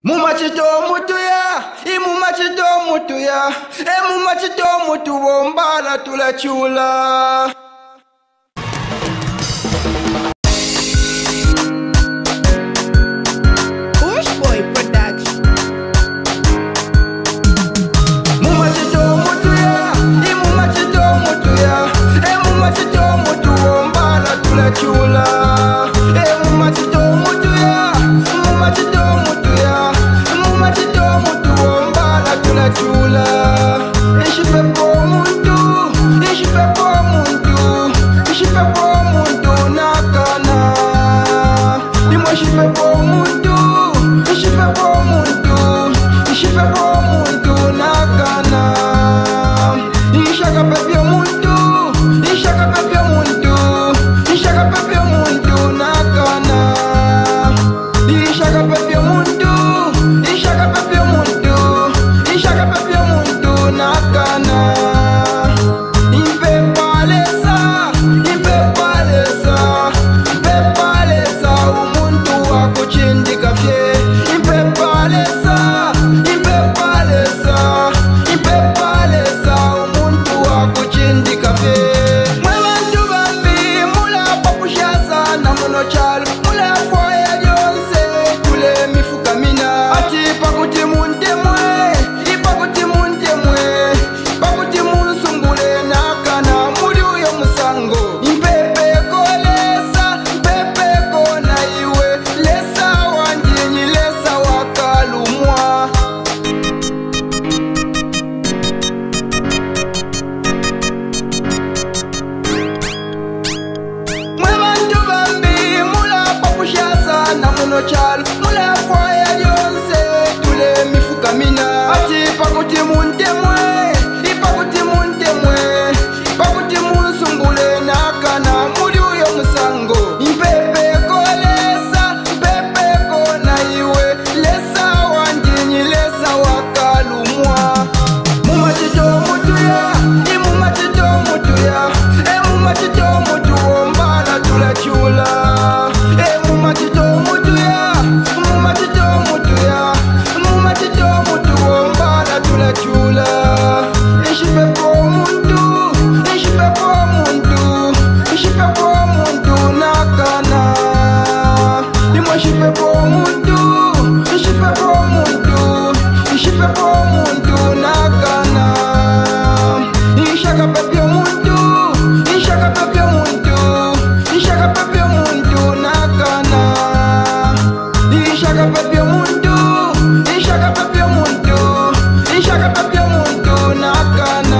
Mumachito mutuya, mumachito mutuya, mumachito mutu wombala tulachula. Bush Boy Production. Mumachito mutuya, mumachito mutuya, mumachito mutu wombala tulachula. Mumachito mutuya, mumachito mutuya, mumachito mutu wombala tulachula. Ishipepo muntu, ishipepo muntu, ishipepo muntu nakana. Ishipepo muntu, ishipepo muntu, ishipepo muntu nakana. Ishaka pepe muntu, ishaka pepe muntu, ishaka pepe muntu nakana. Ishaka pepe muntu, ishaka pepe muntu, ishaka pepe muntu nakana. Impepalesa, impepalesa, impepalesa umuntu wakuchindika fye. Impepalesa, impepalesa, impepalesa umuntu wakuchindika fye. Mwebantu bambi mulapa kushasa na muno chalo, mulapa ya yonse tule mifuka mina. Ati pakuti muntemwe, ipakuti muntemwe, pakuti munsungule nakana muri uyo musango. Impepeko lesa, impepeko na iwe, lesa wanjinyi, lesa wakalumwa. Mwebantu bambi mulapa kushasa na muno chalo, mulapa ya yonse tule mifuka mina. Ati pakuti muntemwe, ipakuti muntemwe, pakuti munsungule nakana muri uyo musango. Impepeko lesa, impepeko na iwe, lesa wanjinyi, lesa wakalumwa. Mumachito mutuya, mumachito mutuya, mumachito mutu wombala tulachula. Mumachito mutuya, mumachito mutuya, mumachito mutu wombala tulachula. Ishipepo muntu, ishipepo muntu, ishipepo muntu nakana. Ishipepo muntu, ishipepo muntu, ishipepo muntu nakana. Ishaka pepe muntu, ishaka pepe muntu, ishaka pepe muntu nakana. Ishaka pepe muntu, ishaka pepe muntu, ishaka pepe muntu nakana.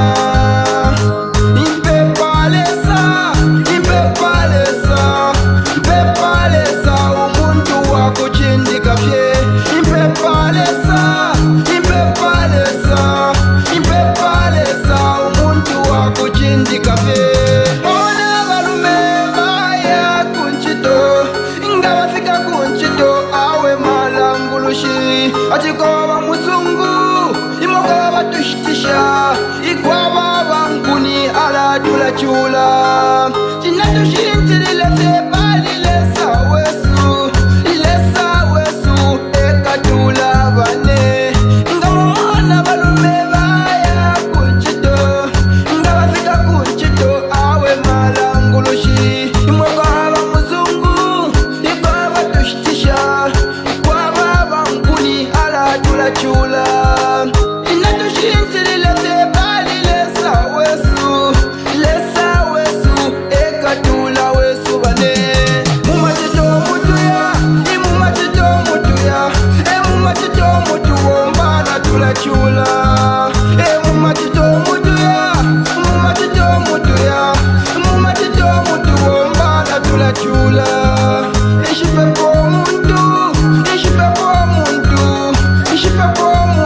Impepalesa, impepalesa, impepalesa umuntu wakuchindika fye. Impepalesa, impepalesa, impepalesa umuntu wakuchindika fye. Ona balume baya kunchito, ingabafika kunchito awe malangulushi. Atikoba musungu, imokoba tushitisha, ikwaba bankuni ala tulachula. Chinatushintile fye bali lesa wesu, lesa wesu ekatula bane. Ingamumona balume baya kunchito, ingabafika kunchito awe malangulushi. Imokoba musungu, ikwaba tushitisha, ikwaba bankuni ala tulachula. Inatushintile fye bali lesa wesu, lesa wesu ekatula wesu bane. Mumachito mutuya, mumachito mutuya, mumachito mutu wombala tulachula. Mumachito mutuya, mumachito mutuya, mumachito mutu wombala tulachula. Ishipepo muntu, ishipepo muntu, ishipepo muntu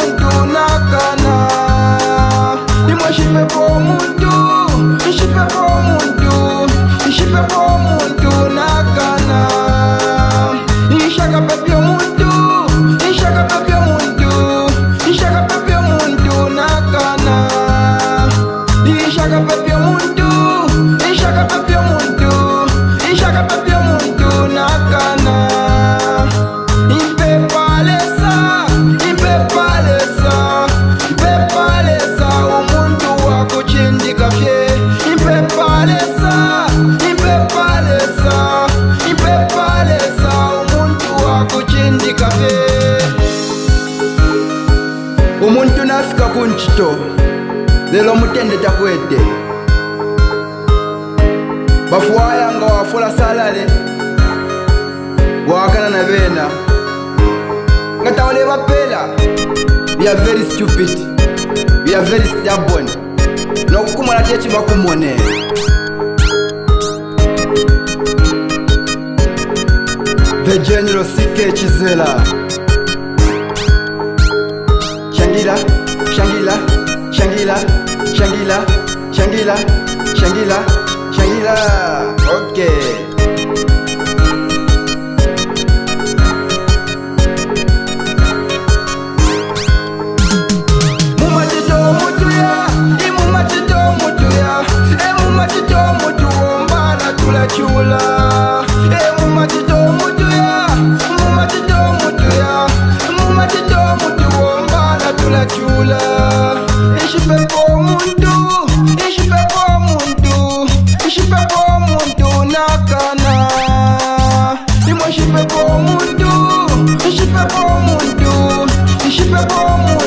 kunchito lelo mutende takwete bafuaya nga wafula salale wakana na bena ngata wale bapela. We are very stupid, we are very stubborn. No kumala techi bakumone. The General CK Chizela. Shangila, Shangila, Shangila, Shangila, Shangila, Shangila, Shangila. Okay. Chula, mumatito mutuya, mumatito mutuya, mumatito mutuomba na tula chula. Ishipepo muntu, ishipepo muntu, ishipepo muntu nakana. Imo ishipepo muntu, ishipepo muntu, ishipepo muntu.